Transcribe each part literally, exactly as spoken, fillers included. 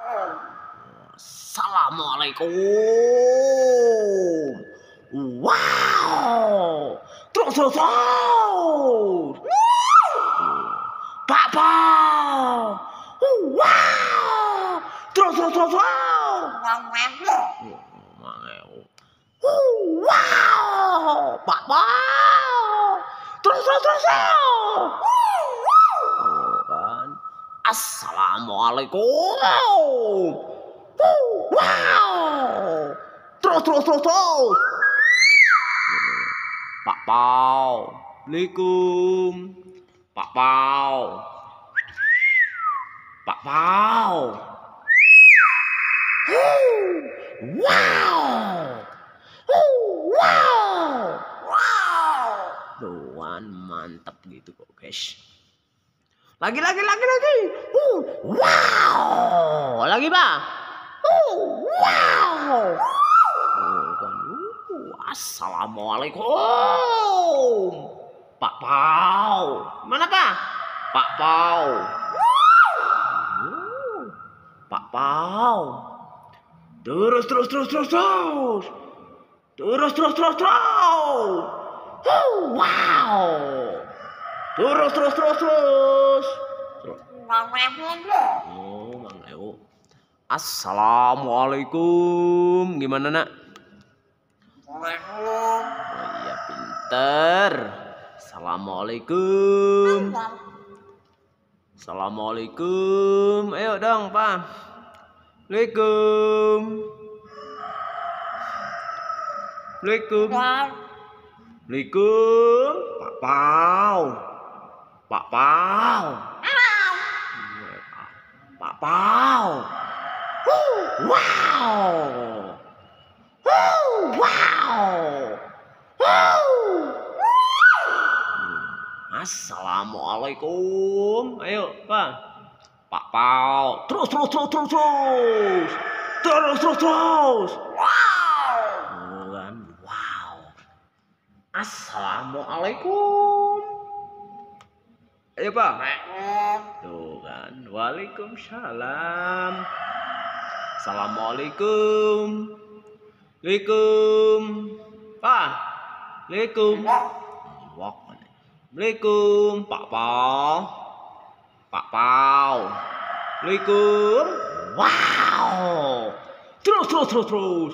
Assalamualaikum. Wow. Terus terus terus. Papa. Wow. Terus terus terus. Wow. Papa. Terus terus terus. Kan. Assalamualaikum. Wow. Terus terus terus terus. Pak Pau. Assalamualaikum. Pak Pau. Pak Pau. Wow. Wow. Wow. Tuhan mantap gitu kok guys. Lagi lagi lagi lagi. Uh, wow. Lagi Pak. Uh, wow. Uh, kan. Uh, Assalamualaikum. Pak Pau. Mana Pak? Pak Pau. Uh, Pak Pau. Terus terus terus terus terus. Terus terus terus terus. Uh, wow. Terus terus terus terus. Oh, Mang Ewo. Assalamualaikum. Gimana nak? Waalaikumsalam. Oh iya pinter. Assalamualaikum. Assalamualaikum. Ayo dong Pak. Waalaikum. Waalaikum. Waalaikum. Pak Pau. Pak Pau. Pak Pau. Wow. Wow. Assalamualaikum. Ayo Pak. Pak Pau. Terus terus terus terus terus. Terus terus terus. Wow. Wow. Assalamualaikum. Ayo Pak. Tuh kan. Waalaikumsalam. Assalamualaikum. Waalaikum. Pak. Waalaikum. Waalaikum. Pak Pau. Pak Pau. Waalaikum. Wow. Terus terus terus terus.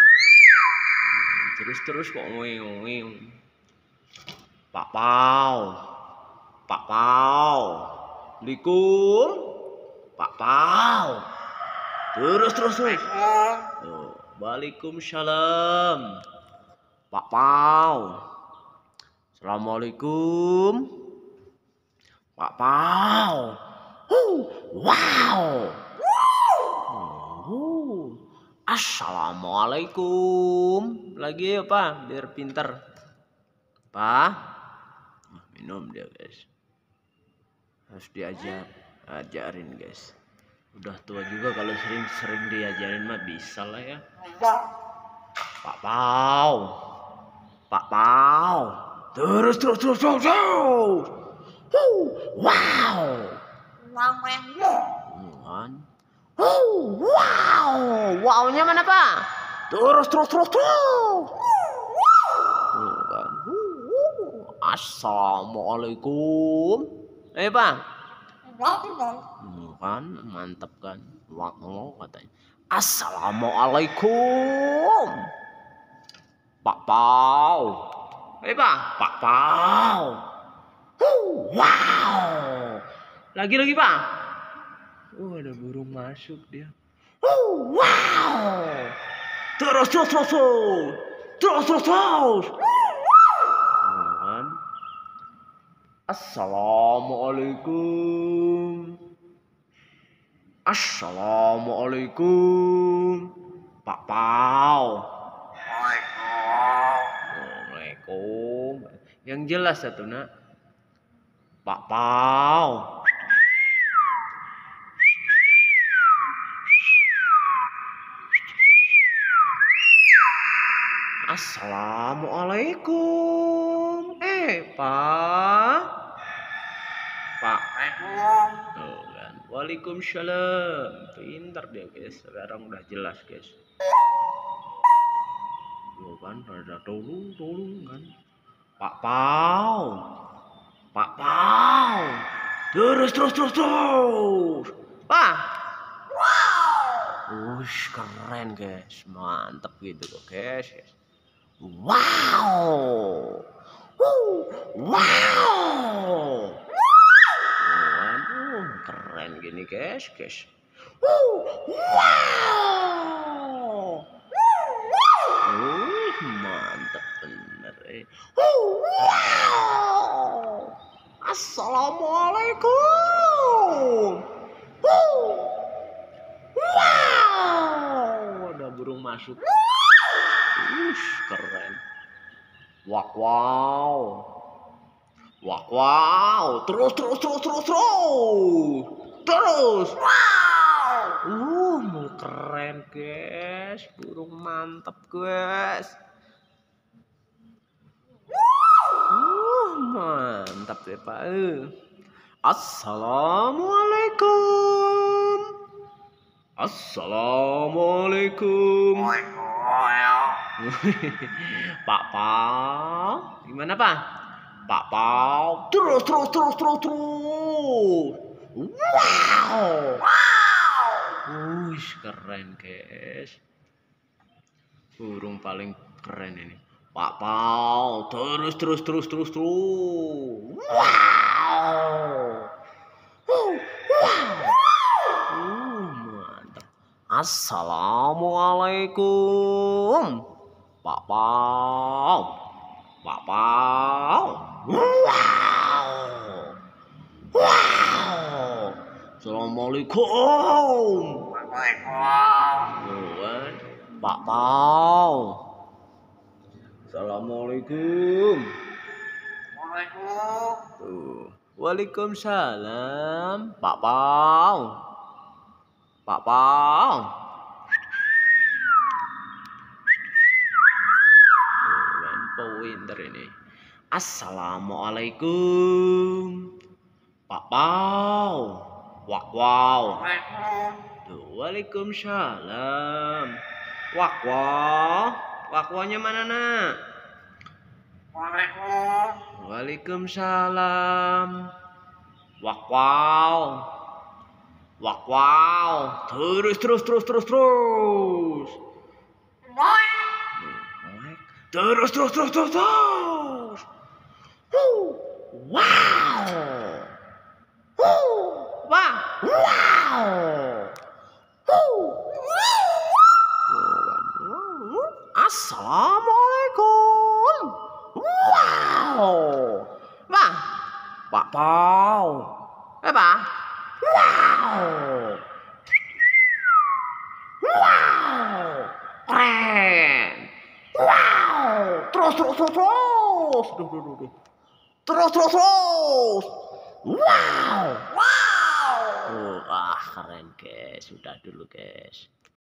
Terus terus kok ngoeng-ngoeng. Pak Pau. Pak Pau. Waalaikum. Pak Pau. Terus terus terus. Oh, Waalaikumsalam. Pak Pau. Assalamualaikum. Pak Pau. Uh, wow. Uh, Assalamualaikum. Lagi ya Pak, biar pinter. Pak. Minum dia guys. Harus diajar, ajarin guys. Udah tua juga kalau sering-sering diajarin mah bisa lah ya. Pak Pau. Pak Pau. Terus terus terus terus terus. Uh, wow. Wow. Wow. Wownya mana Pak? Terus terus terus terus. Assalamualaikum. Eh Pak. Kan mantap kan. Wow katanya. Assalamualaikum. Pak Pau. Eh Pak. Pak Pau. Wow. Lagi-lagi Pak. Oh ada burung masuk dia. Wow. Terus terus terus terus. Terus terus terus. Assalamualaikum. Assalamualaikum. Pak Pau. Waalaikumsalam. Yang jelas satu nak. Pak Pau. Assalamualaikum. Eh, Pak. Pak. Tuh kan. Waalaikumsalam. Pintar dia guys. Sekarang udah jelas guys. Yo kan rada tolong tolong kan. Pak Pau. Pak Pau. Terus terus terus terus. Wah. Wow. Ush, keren guys. Mantap gitu kok guys. Wow. Wow. Waduh, keren gini guys, guys. Wow. Uh, mantap bener eh. Wow. Assalamualaikum. Wow. Ada burung masuk. Ush, keren. Wak wow. Wak wow. Terus terus terus terus terus. Terus. Wow. Uh, mau keren guys. Burung mantap guys. Uh, mantap ya Pak. Assalamualaikum. Assalamualaikum. Pak Pau, gimana Pak? Pak Pau, terus terus terus terus terus. Wow, wow. Wih, keren guys. Burung paling keren ini. Pak Pau, terus terus terus terus terus. Wow. Wow. Uh, mantap. Assalamualaikum. Pak Pau. Pak Pau. Wow. Wow. Assalamualaikum. Waalaikumsalam. Pak Pau. Assalamualaikum. Waalaikumsalam. Waalaikumsalam. Pak Pau. Pak Pau. Pinter ini. Assalamualaikum. Pak Pau. Wak wow. Waalaikumsalam. Wak wow. Wakwanya mana nak? Waalaikumsalam. Wak wow. Wak wow. Terus terus terus terus terus. Terus terus terus terus terus. Wow. Wah. Wow. Assalamualaikum. Wow. Wah. Pak Pau. Eh Pak. Wow. Wow. Keren. Wow. Terus terus terus terus. Duh, duh, duh, duh. Terus terus terus. Wow. Wow. Oh, ah keren guys. Sudah dulu guys.